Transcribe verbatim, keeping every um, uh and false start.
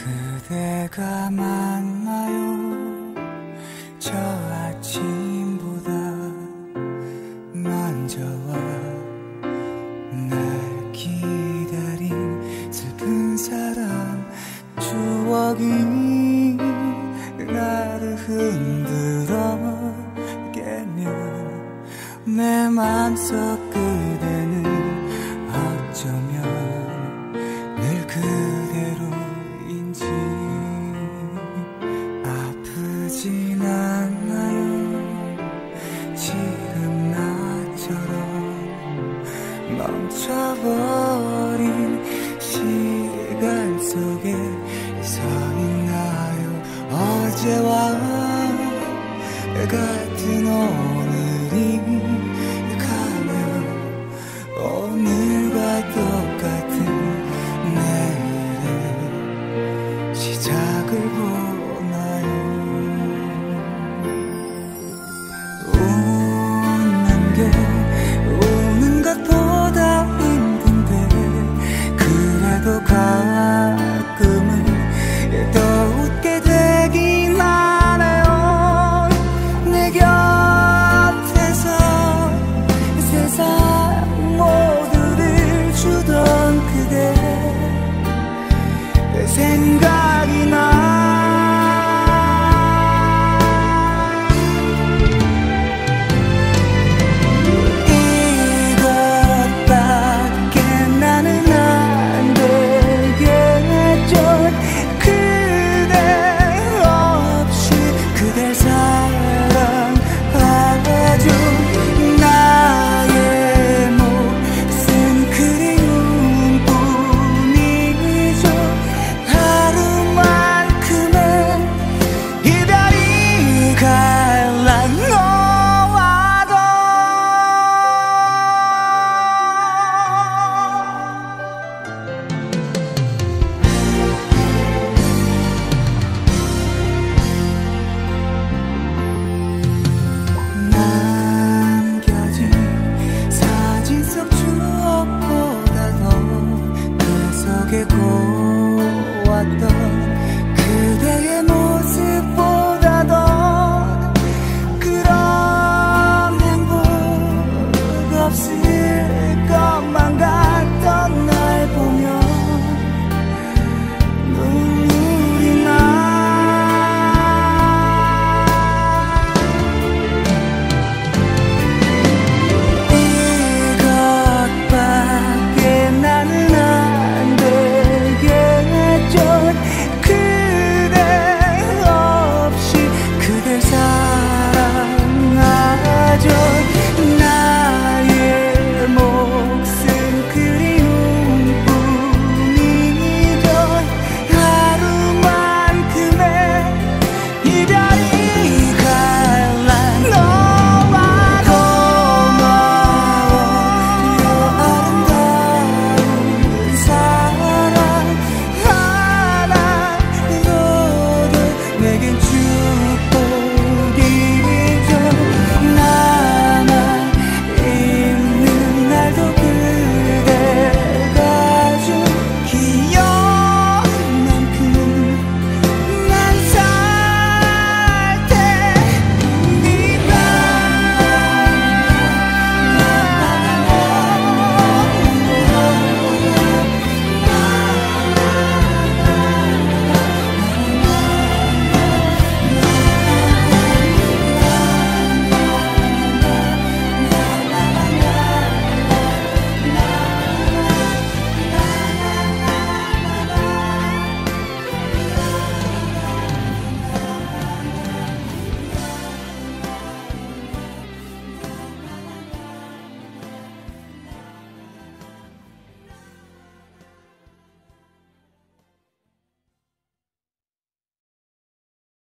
그대가 만나요. 저 아침보다 먼저 와 날 기다린 슬픈 사람 추억이 나를 흔들어 깨며 내 맘속 그대는 어쩌면 늘 그대로인지 아프진 않아요. 지금 나처럼 멈춰버린 시간 속에 서 있나요. 어제와 같은 오늘이 가면 오늘과 똑같은 내일의 시작을 보나요. 웃는 게 우는 것보다 힘든데 그래도 가끔은 또 웃게 되긴 하네요. 내 곁에서 세상 모두를 주던 그대 생각이 나. 그